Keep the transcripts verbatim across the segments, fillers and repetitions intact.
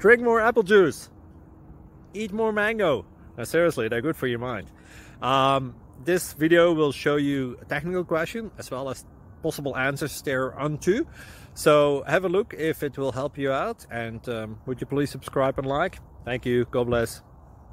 Drink more apple juice. Eat more mango. Now, seriously, they're good for your mind. Um, this video will show you a technical question as well as possible answers thereunto. So have a look if it will help you out, and um, would you please subscribe and like? Thank you. God bless.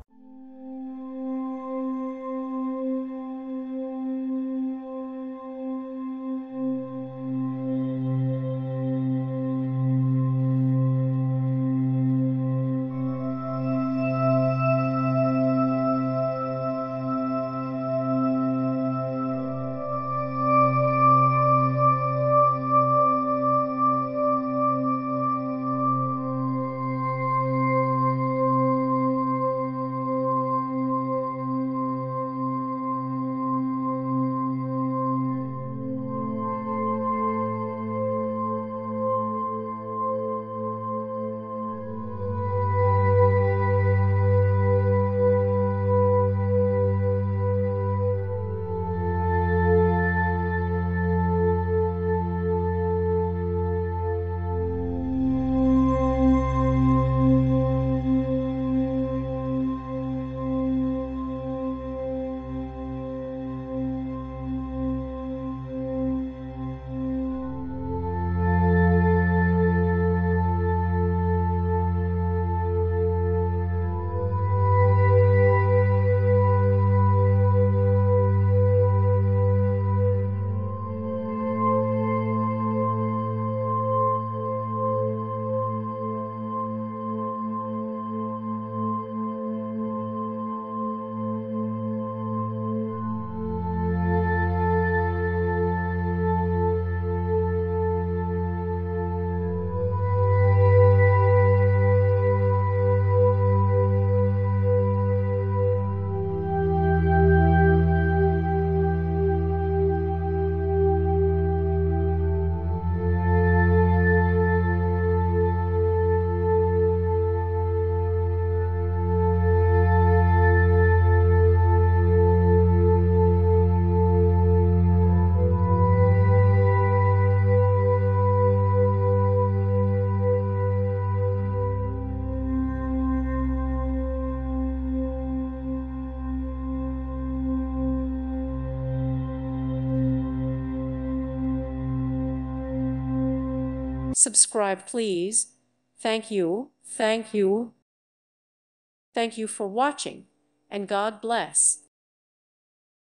Subscribe, please. Thank you, thank you. Thank you for watching, and God bless.